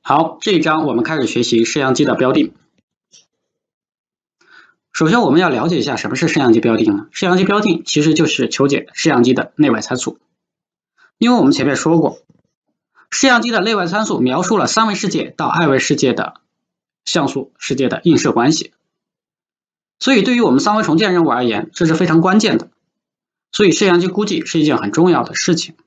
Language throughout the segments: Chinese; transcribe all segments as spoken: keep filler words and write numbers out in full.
好，这一章我们开始学习式样机的标定。首先我们要了解一下什么是式样机标定呢？式样机标定其实就是求解式样机的内外参数。因为我们前面说过，式样机的内外参数描述了三维世界到二维世界的像素世界的映射关系，所以对于我们三维重建任务而言，这是非常关键的。所以式样机估计是一件很重要的事情。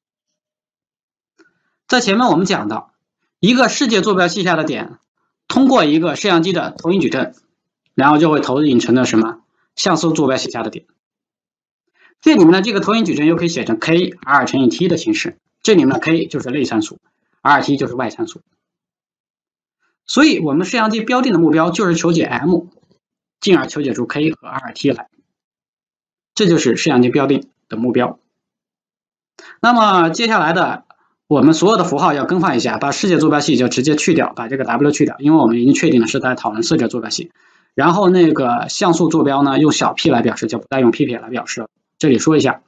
在前面我们讲到，一个世界坐标系下的点通过一个式样机的投影矩阵，然后就会投影成了什么像素坐标系下的点。这里面的这个投影矩阵又可以写成 k r 乘以 t 的形式，这里面的 k 就是内参数， r t 就是外参数。所以我们式样机标定的目标就是求解 m， 进而求解出 k 和 r t 来，这就是式样机标定的目标。那么接下来的我们所有的符号要更换一下，把世界坐标系就直接去掉，把这个 w 去掉，因为我们已经确定了是在讨论世界坐标系。然后那个像素坐标呢，用小 p 来表示，就不再用 p 撇来表示了。这里说一下，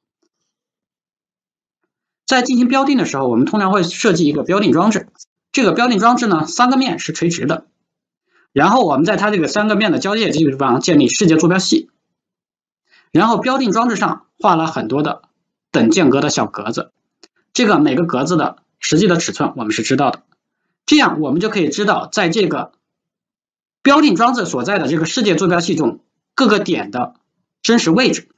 在进行标定的时候，我们通常会设计一个标定装置。这个标定装置呢，三个面是垂直的，然后我们在它这个三个面的交界这个地方建立世界坐标系，然后标定装置上画了很多的等间隔的小格子，这个每个格子的实际的尺寸我们是知道的，这样我们就可以知道在这个标定装置所在的这个世界坐标系中各个点的真实位置。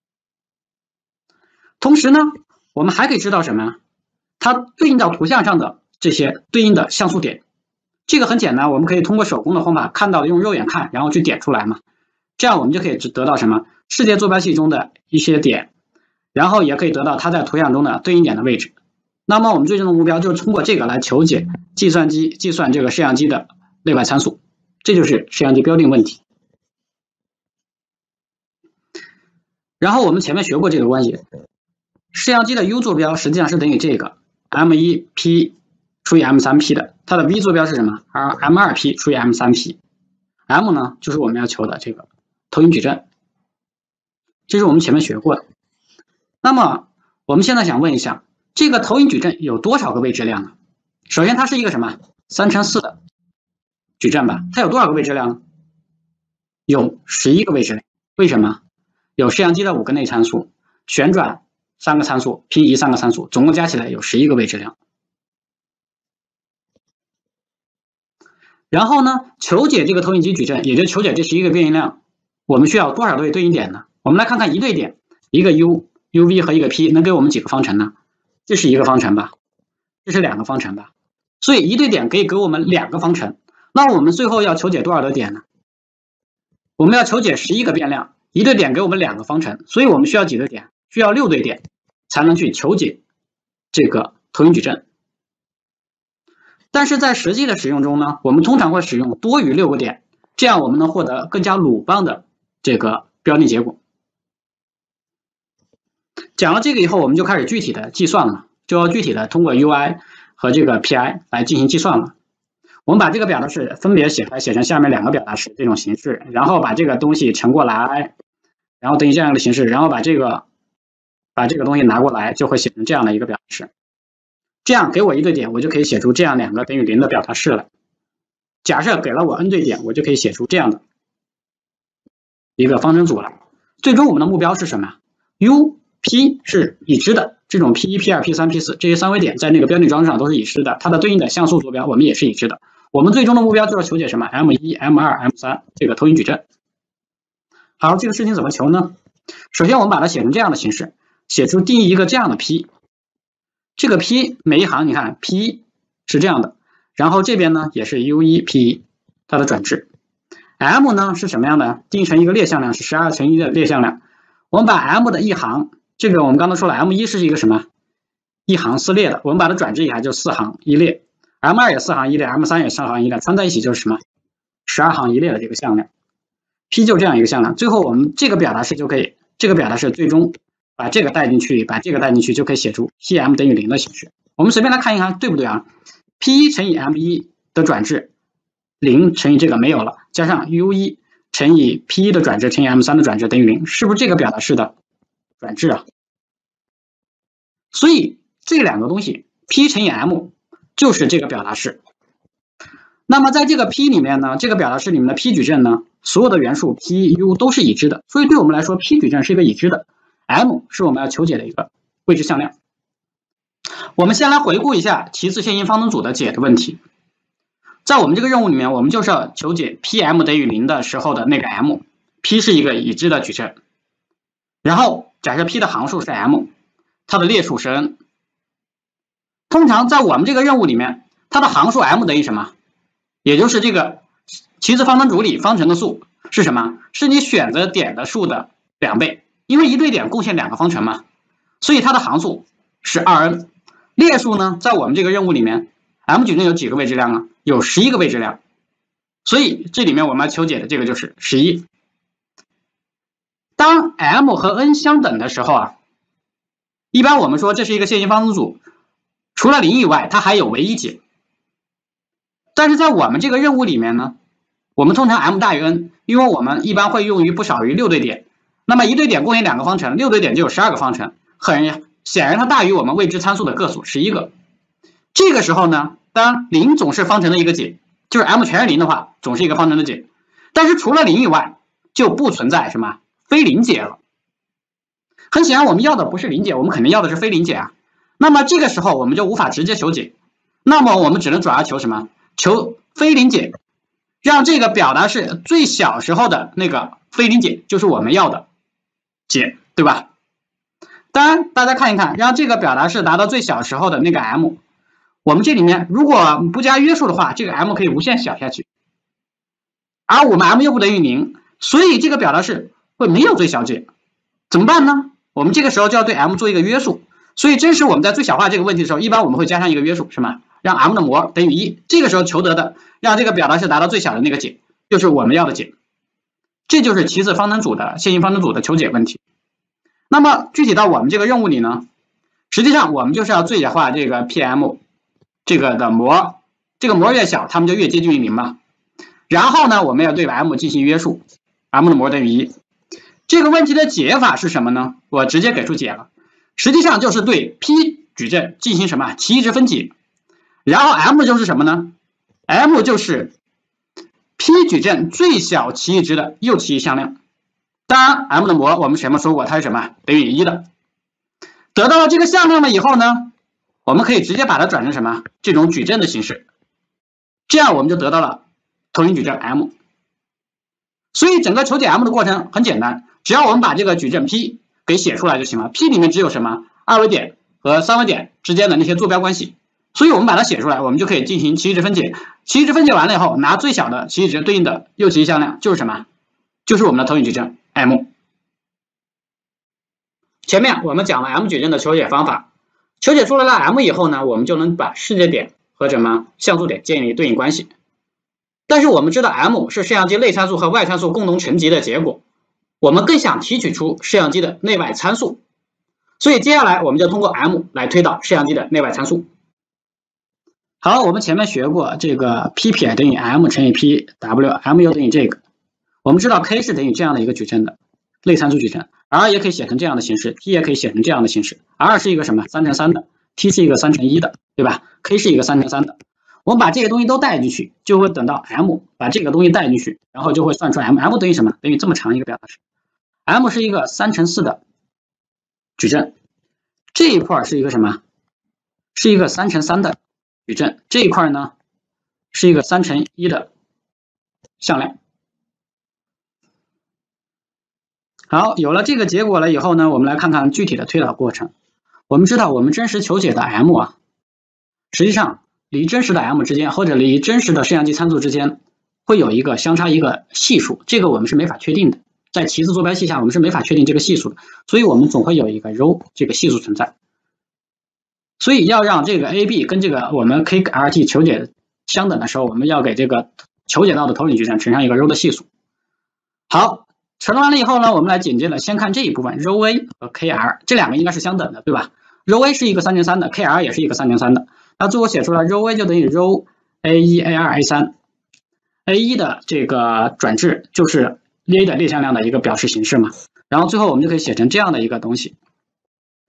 同时呢，我们还可以知道什么呢？它对应到图像上的这些对应的像素点。这个很简单，我们可以通过手工的方法看到的，用肉眼看，然后去点出来嘛。这样我们就可以得到什么？世界坐标系中的一些点，然后也可以得到它在图像中的对应点的位置。那么我们最终的目标就是通过这个来求解计算机计算这个式样机的内外参数，这就是式样机标定问题。然后我们前面学过这个关系，式样机的 u 坐标实际上是等于这个 m 一 p 除以 m 三 p 的，它的 v 坐标是什么？而 m 二 p 除以 m 三 p。m 呢就是我们要求的这个投影矩阵，这是我们前面学过的。那么我们现在想问一下，这个投影矩阵有多少个位质量呢？首先它是一个什么三乘四的矩阵吧，它有多少个位质量呢？有十一个位质量。为什么？有式样机的五个内参数，旋转三个参数，平移三个参数，总共加起来有十一个位质量。然后呢，求解这个投影机矩阵，也就求解这十一个变异量，我们需要多少对对应点呢？我们来看看一对点，一个 u、uv 和一个 p 能给我们几个方程呢？这是一个方程吧，这是两个方程吧，所以一对点可以给我们两个方程。那我们最后要求解多少的点呢？我们要求解十一个变量，一对点给我们两个方程，所以我们需要几对点？需要六对点才能去求解这个投影矩阵。但是在实际的使用中呢，我们通常会使用多于六个点，这样我们能获得更加鲁棒的这个标定结果。讲了这个以后，我们就开始具体的计算了，就要具体的通过 U I 和这个 P I 来进行计算了。我们把这个表达式分别写出来，写成下面两个表达式这种形式，然后把这个东西乘过来，然后等于这样的形式，然后把这个把这个东西拿过来，就会写成这样的一个表达式。这样给我一对点，我就可以写出这样两个等于零的表达式来。假设给了我 n 对点，我就可以写出这样的一个方程组来。最终我们的目标是什么 ？u、p 是已知的，这种 p 一、p 二、p 三、p 四这些三维点在那个标定装置上都是已知的，它的对应的像素坐标我们也是已知的。我们最终的目标就是求解什么 m 一、m 二、m 三 这个投影矩阵。好，这个事情怎么求呢？首先我们把它写成这样的形式，写出定义一个这样的 p。这个 p 每一行你看 p 一 是这样的，然后这边呢也是 u 一 p 一 它的转置。m 呢是什么样的？定义成一个列向量，是十二乘一的列向量。我们把 m 的一行，这个我们刚才说了 m 一 是一个什么？一行四列的，我们把它转置一下就四行一列。m 二 也四行一列， m 三 也四行一列，串在一起就是什么？十二行一列的这个向量。p 就这样一个向量，最后我们这个表达式就可以，这个表达式最终把这个带进去，把这个带进去，就可以写出 Pm 等于零的形式。我们随便来看一看，对不对啊 ？P 一 乘以 m 一 的转置，零乘以这个没有了，加上 u 一 乘以 P 一 的转置乘以 m 三 的转置等于零，是不是这个表达式的转置啊？所以这两个东西 P 乘以 m 就是这个表达式。那么在这个 P 里面呢，这个表达式里面的 P 矩阵呢，所有的元素 P、U 都是已知的，所以对我们来说 P 矩阵是一个已知的 ，M 是我们要求解的一个未知向量。我们先来回顾一下齐次线性方程组的解的问题。在我们这个任务里面，我们就是要求解 P M 等于零的时候的那个 M，P 是一个已知的矩阵，然后假设 P 的行数是 M， 它的列数是 N。通常在我们这个任务里面，它的行数 M 等于什么？也就是这个齐次方程组里方程的数是什么？是你选择点的数的两倍，因为一对点贡献两个方程嘛，所以它的行数是 二 N。列数呢，在我们这个任务里面 ，M 矩阵有几个未知量啊？有十一个未知量，所以这里面我们要求解的这个就是十一。当 M 和 N 相等的时候啊，一般我们说这是一个线性方程组，除了零以外，它还有唯一解。但是在我们这个任务里面呢，我们通常 M 大于 N， 因为我们一般会用于不少于六对点，那么一对点贡献两个方程，六对点就有十二个方程，很显然它大于我们未知参数的个数十一个。这个时候呢，当然零总是方程的一个解，就是 M 全是零的话，总是一个方程的解。但是除了零以外，就不存在什么非零解了。很显然我们要的不是零解，我们肯定要的是非零解啊。那么这个时候我们就无法直接求解，那么我们只能转而求什么？求非零解，让这个表达式最小时候的那个非零解就是我们要的解，对吧？当然大家看一看，让这个表达式达到最小时候的那个 M， 我们这里面如果不加约束的话，这个 M 可以无限小下去，而我们 M 又不等于零，所以这个表达式会没有最小解，怎么办呢？我们这个时候就要对 M 做一个约束，所以真实我们在最小化这个问题的时候，一般我们会加上一个约束，是吗？让 M 的模等于一，这个时候求得的让这个表达式达到最小的那个解，就是我们要的解。这就是齐次方程组的线性方程组的求解问题。那么具体到我们这个任务里呢，实际上我们就是要最小化这个 P M 这个的模，这个模越小，它们就越接近于零嘛。然后呢，我们要对 M 进行约束 ，M 的模等于一。这个问题的解法是什么呢？我直接给出解了，实际上就是对 P 矩阵进行什么奇异值分解。然后 M 就是什么呢 ？M 就是 P 矩阵最小奇异值的右奇异向量。当然 M 的模我们前面说过它是什么？等于一的。得到了这个向量了以后呢，我们可以直接把它转成什么？这种矩阵的形式。这样我们就得到了投影矩阵 M。所以整个求解 M 的过程很简单，只要我们把这个矩阵 P 给写出来就行了。P 里面只有什么？二维点和三维点之间的那些坐标关系。所以我们把它写出来，我们就可以进行奇异值分解。奇异值分解完了以后，拿最小的奇异值对应的右奇异向量就是什么？就是我们的投影矩阵 M。前面我们讲了 M 矩阵的求解方法，求解出来了 M 以后呢，我们就能把视界点和什么像素点建立对应关系。但是我们知道 M 是摄像机内参数和外参数共同乘积的结果，我们更想提取出摄像机的内外参数，所以接下来我们就通过 M 来推导摄像机的内外参数。好，我们前面学过这个 P 撇等于 M 乘以 P，W，M 又等于这个。我们知道 K 是等于这样的一个矩阵的类参数矩阵 ，R 也可以写成这样的形式 ，T 也可以写成这样的形式 ，R 是一个什么三乘三的 ，T 是一个三乘一的，对吧 ？K 是一个三乘三的。我们把这些东西都带进去，就会等到 M， 把这个东西带进去，然后就会算出 M，M 等于什么？等于这么长一个表达式 ，M 是一个三乘四的矩阵，这一块是一个什么？是一个三乘三的矩阵，这一块呢是一个三乘一的向量。好，有了这个结果了以后呢，我们来看看具体的推导过程。我们知道我们真实求解的 M 啊，实际上离真实的 M 之间或者离真实的摄像机参数之间会有一个相差一个系数，这个我们是没法确定的，在齐次坐标系下我们是没法确定这个系数的，所以我们总会有一个 ρ 这个系数存在。所以要让这个 A B 跟这个我们 K R T 求解相等的时候，我们要给这个求解到的投影矩阵乘上一个 ρ 的系数。好，乘完了以后呢，我们来紧接着先看这一部分 ρ A 和 K R， 这两个应该是相等的，对吧 ？ρ A 是一个三乘三的 ，K R 也是一个三乘三的。那最后写出来 ρ A 就等于 ρ A 一 A 二 A 三 ，A 一的这个转置就是 A 的列向量的一个表示形式嘛。然后最后我们就可以写成这样的一个东西。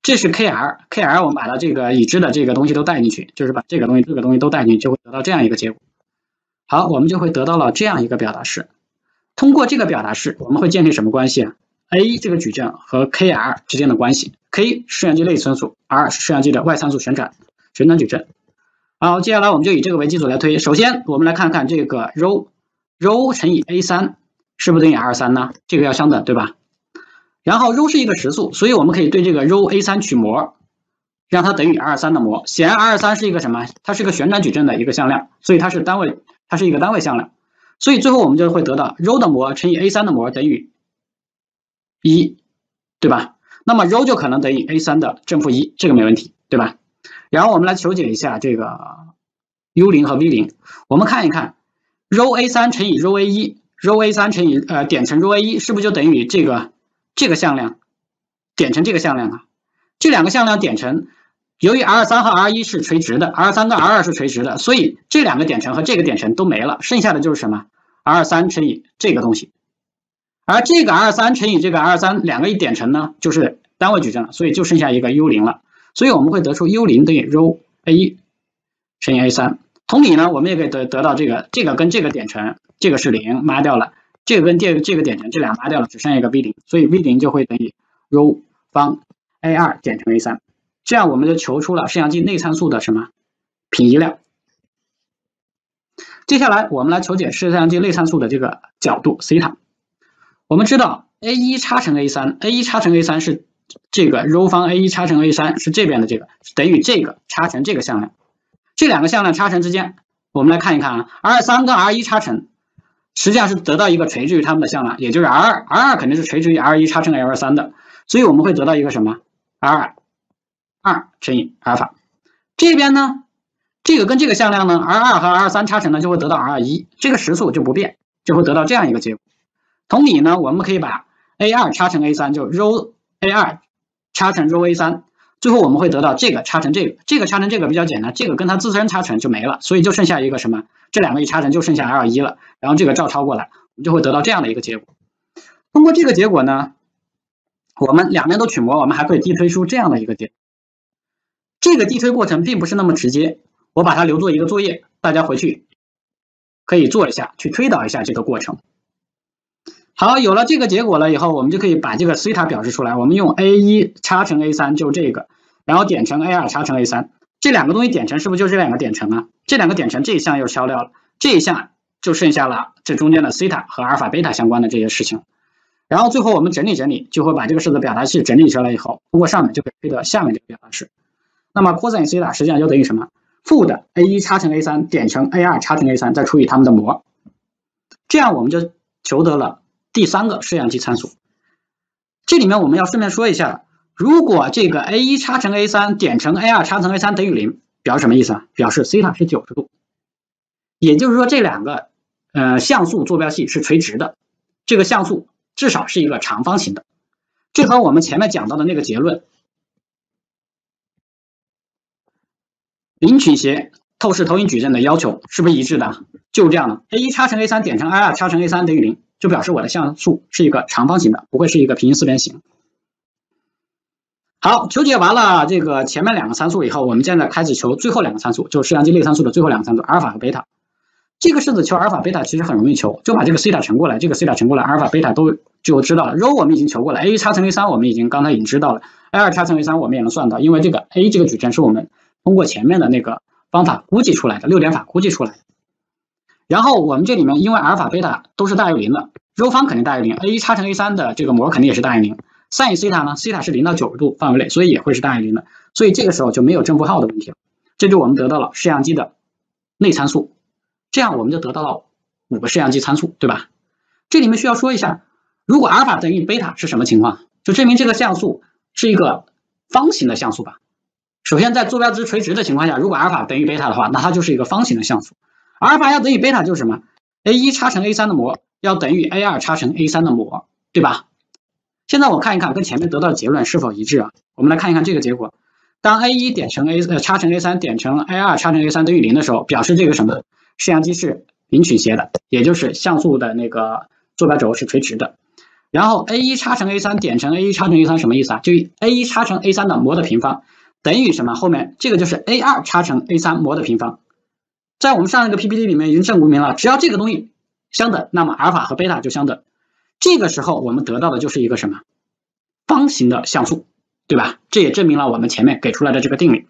这是 K R，K R 我们把它这个已知的这个东西都带进去，就是把这个东西这个东西都带进去，就会得到这样一个结果。好，我们就会得到了这样一个表达式。通过这个表达式，我们会建立什么关系啊 ？A 这个矩阵和 K R 之间的关系 ，K 是摄像机内参数 ，R 是摄像机的外参数旋转旋转矩阵。好，接下来我们就以这个为基础来推。首先，我们来看看这个 rho rho 乘以 A 三 是不是等于 R 三 呢？这个要相等，对吧？然后 rho 是一个实数，所以我们可以对这个 rho A 三取模，让它等于 R 三 的模。显然 R 三 是一个什么？它是一个旋转矩阵的一个向量，所以它是单位，它是一个单位向量。所以最后我们就会得到 rho 的模乘以 A 三 的模等于一，对吧？那么 rho 就可能等于 A 三 的正负一，这个没问题，对吧？然后我们来求解一下这个 U 零 和 V 零，我们看一看 rho A 三 乘以 rho A 一 ，rho A 三 乘以呃点乘 rho A 一，是不是就等于这个这个向量点乘这个向量啊？这两个向量点乘，由于 R 三 和 R 一 是垂直的 ，R 三 跟 R 二 是垂直的，所以这两个点乘和这个点乘都没了，剩下的就是什么 ？R 三 乘以这个东西，而这个 R 三 乘以这个 R 三 两个一点乘呢，就是单位矩阵了，所以就剩下一个 U 零 了。所以我们会得出 U 零 等于 rho A 一 乘以 A 三。同理呢，我们也可以得得到这个，这个跟这个点乘，这个是零，抹掉了；这个跟这个这个点乘，这俩抹掉了，只剩下一个 V 零，所以 V 零 就会等于 rho 方 A 二 减乘 A 三。这样我们就求出了摄像机内参数的什么平移量。接下来我们来求解摄像机内参数的这个角度西塔。我们知道 A 一 差乘 A 三 ，A 一 差乘 A 三 是这个 rho 方 A 一 差乘 A 三 是这边的这个，等于这个差乘这个向量。这两个向量差乘之间，我们来看一看啊 ，R 三 跟 R 一 差乘，实际上是得到一个垂直于它们的向量，也就是 R 二 R 二肯定是垂直于 R 一 差乘 L 三的，所以我们会得到一个什么 R 二乘以阿尔法。这边呢，这个跟这个向量呢 ，R 二 和 R 三 差乘呢，就会得到 R 一，这个实数就不变，就会得到这样一个结果。同理呢，我们可以把 A 二 差乘 A 三 就 rho A 二 差乘 rho A 三，最后我们会得到这个差乘这个，这个差乘这个比较简单，这个跟它自身差乘就没了，所以就剩下一个什么？这两个一差乘就剩下 L 一了，然后这个照抄过来，我们就会得到这样的一个结果。通过这个结果呢，我们两边都取模，我们还可以递推出这样的一个结果。这个递推过程并不是那么直接，我把它留作一个作业，大家回去可以做一下，去推导一下这个过程。好，有了这个结果了以后，我们就可以把这个西塔表示出来。我们用 A 一 差乘 A 三 就这个，然后点乘 A 二 差乘 A 三，这两个东西点乘是不是就这两个点乘啊？这两个点乘这一项又消掉了，这一项就剩下了这中间的西塔和阿尔法、贝塔相关的这些事情。然后最后我们整理整理，就会把这个式子表达式整理出来以后，通过上面就可以推到下面这个表达式。那么 cosine 西塔实际上就等于什么？负的 A 一 差乘 A 三 点乘 A 二 差乘 A 三，再除以它们的模，这样我们就求得了第三个摄像机参数。这里面我们要顺便说一下，如果这个 A 一 差乘 A 三 点乘 A 二 差乘 A 三 等于零，表示什么意思啊？表示西塔是九十度，也就是说这两个呃像素坐标系是垂直的，这个像素至少是一个长方形的。这和我们前面讲到的那个结论，零倾斜透视投影矩阵的要求是不是一致的？就是这样的 ，A 一 差乘 A 三 点乘 A 二 差乘 A 三 等于零，就表示我的像素是一个长方形的，不会是一个平行四边形。好，求解完了这个前面两个参数以后，我们现在开始求最后两个参数，就是摄像机内参数的最后两个参数，阿尔法和贝塔。这个式子求阿尔法、贝塔其实很容易求，就把这个西塔乘过来，这个西塔乘过来，阿尔法、贝塔都就知道了。rho 我们已经求过了 ，A 一 差乘 A 三 我们已经刚才已经知道了 ，A 二 差乘 A 三 我们也能算到，因为这个 A 这个矩阵是我们通过前面的那个方法估计出来的，六点法估计出来的。然后我们这里面因为阿尔法、贝塔都是大于零的 ，rho 方肯定大于零 ，A 一 差乘 A 三 的这个模肯定也是大于零。sin 西塔呢，西塔是零到九十度范围内，所以也会是大于零的，所以这个时候就没有正负号的问题了。这就我们得到了摄像机的内参数，这样我们就得到了五个摄像机参数，对吧？这里面需要说一下，如果阿尔法等于贝塔是什么情况？就证明这个像素是一个方形的像素吧。首先在坐标值垂直的情况下，如果阿尔法等于贝塔的话，那它就是一个方形的像素。阿尔法要等于贝塔就是什么 ？A 一 差乘 A 三 的模要等于 A 二 差乘 A 三 的模，对吧？现在我看一看跟前面得到的结论是否一致啊？我们来看一看这个结果。当 A 一 点乘 A 呃差乘 A 三 点乘 A 二 差乘 A 三 等于零的时候，表示这个什么摄像机是零倾斜的，也就是像素的那个坐标轴是垂直的。 然后 A 一 叉乘 A 三 点乘 A 一 叉乘 A 三 什么意思啊？就 A 一 叉乘 A 三 的模的平方等于什么？后面这个就是 A 二 叉乘 A 三 模的平方。在我们上一个 P P T 里面已经证明了，只要这个东西相等，那么阿尔法和贝塔就相等。这个时候我们得到的就是一个什么？方形的像素，对吧？这也证明了我们前面给出来的这个定理。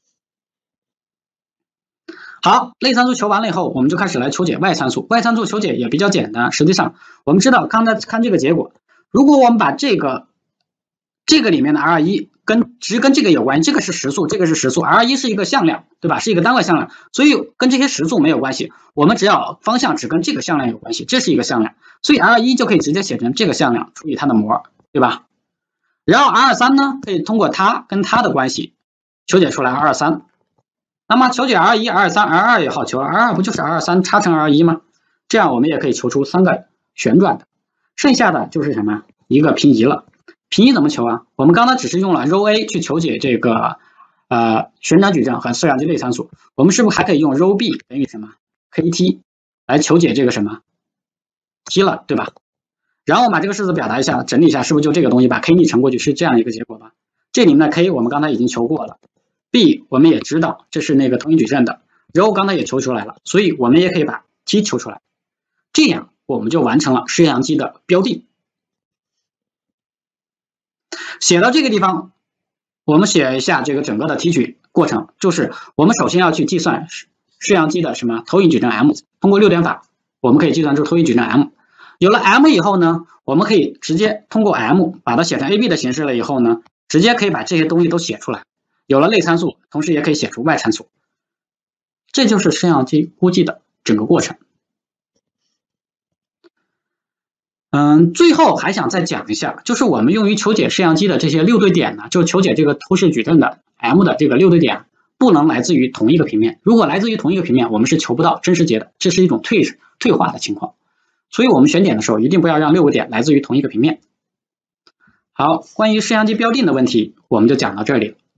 好，类参数求完了以后，我们就开始来求解外参数。外参数求解也比较简单，实际上我们知道，刚才看这个结果，如果我们把这个这个里面的 R 一 跟值跟这个有关，这个是实数，这个是实数 ，R 一 是一个向量，对吧？是一个单位向量，所以跟这些实数没有关系。我们只要方向只跟这个向量有关系，这是一个向量，所以 R 一 就可以直接写成这个向量除以它的模，对吧？然后 R 三 呢，可以通过它跟它的关系求解出来 R 三。那么求解 R 一、R 三、R 二也好求 ，R 二不就是 R 三 叉乘 R 一 吗？这样我们也可以求出三个旋转的，剩下的就是什么？一个平移了。平移怎么求啊？我们刚才只是用了 ρ A 去求解这个呃旋转矩阵和摄像机类参数，我们是不是还可以用 ρ B 等于什么 kt 来求解这个什么 t 了，对吧？然后我们把这个式子表达一下，整理一下，是不是就这个东西把 k 逆乘过去是这样一个结果吧？这里面的 k 我们刚才已经求过了。B 我们也知道这是那个同一矩阵的，ρ刚才也求出来了，所以我们也可以把 t 求出来，这样我们就完成了摄像机的标定。写到这个地方，我们写一下这个整个的提取过程，就是我们首先要去计算摄像机的什么投影矩阵 M， 通过六点法，我们可以计算出投影矩阵 M。有了 M 以后呢，我们可以直接通过 M 把它写成 A B 的形式了以后呢，直接可以把这些东西都写出来。有了类参数，同时也可以写出外参数，这就是摄像机估计的整个过程。嗯，最后还想再讲一下，就是我们用于求解摄像机的这些六对点呢，就求解这个透视矩阵的 M 的这个六对点，不能来自于同一个平面。如果来自于同一个平面，我们是求不到真实解的，这是一种退退化的情况。所以我们选点的时候，一定不要让六个点来自于同一个平面。好，关于摄像机标定的问题，我们就讲到这里。